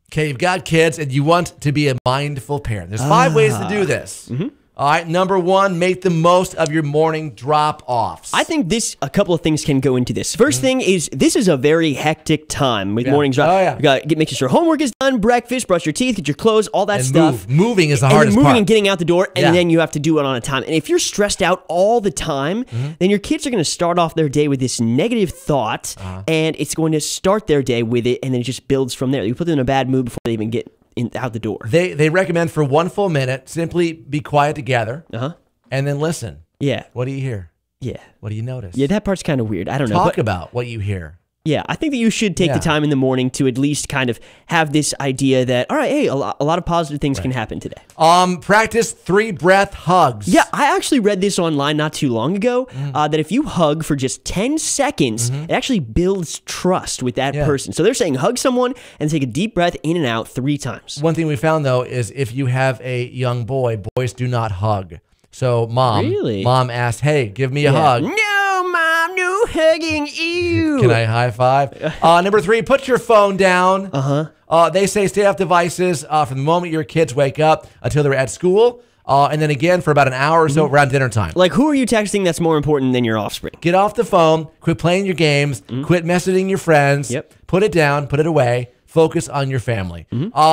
Okay, you've got kids and you want to be a mindful parent. There's 5 ways to do this. All right, number 1, make the most of your morning drop-offs. I think a couple of things can go into this. First thing is, this is a very hectic time with morning drop. Oh, yeah. You got to make sure homework is done, breakfast, brush your teeth, get your clothes, all that stuff. Moving is the hardest moving part. and getting out the door, and then you have to do it on a time. And if you're stressed out all the time, then your kids are going to start off their day with this negative thought, and it's going to start their day with it, and then it just builds from there. You put them in a bad mood before they even get out the door. They recommend for 1 full minute, simply be quiet together, and then listen. Yeah. What do you hear? Yeah. What do you notice? Yeah, that part's kind of weird. I don't know. Talk about what you hear. Yeah, I think that you should take the time in the morning to at least kind of have this idea that, all right, hey, a lot of positive things can happen today. Practice 3 breath hugs. Yeah, I actually read this online not too long ago, that if you hug for just 10 seconds, it actually builds trust with that person. So they're saying hug someone and take a deep breath in and out 3 times. One thing we found, though, is if you have a young boy, boys do not hug. So mom asked, hey, give me a hug. No, Mom, no hugging. Ew. Can I high five? Number 3, put your phone down. They say stay off devices from the moment your kids wake up until they're at school. And then again for about an hour or so around dinner time. Like, who are you texting that's more important than your offspring? Get off the phone. Quit playing your games. Quit messaging your friends. Put it down. Put it away. Focus on your family.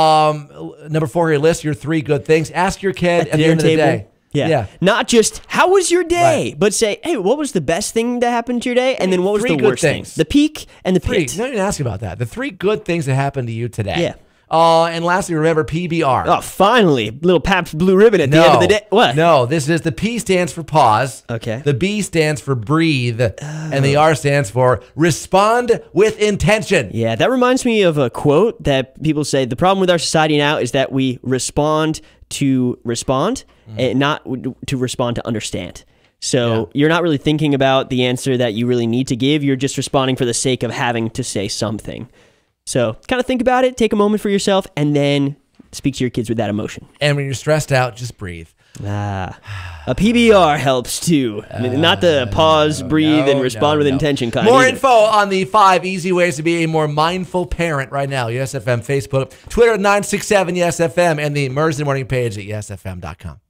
Number 4 here, list your 3 good things. Ask your kid at the end of the day. Yeah. Not just, how was your day? But say, hey, what was the best thing that happened to your day? And then what was the worst thing? The peak and the pit. No, you didn't ask about that. The 3 good things that happened to you today. Yeah. And lastly, remember PBR. Oh, finally. Little Pabst Blue Ribbon at the end of the day. What? No, this is the P stands for pause. Okay. The B stands for breathe. And the R stands for respond with intention. Yeah, that reminds me of a quote that people say, the problem with our society now is that we respond to respond and not to respond to understand. So you're not really thinking about the answer that you really need to give. You're just responding for the sake of having to say something. So kind of think about it, take a moment for yourself, and then speak to your kids with that emotion. And when you're stressed out, just breathe. A PBR helps too. I mean, not the pause, breathe, and respond with intention kind. More info on the 5 easy ways to be a more mindful parent right now. YesFM Facebook, Twitter at 967YesFM, and the Merz in the Morning page at yesfm.com.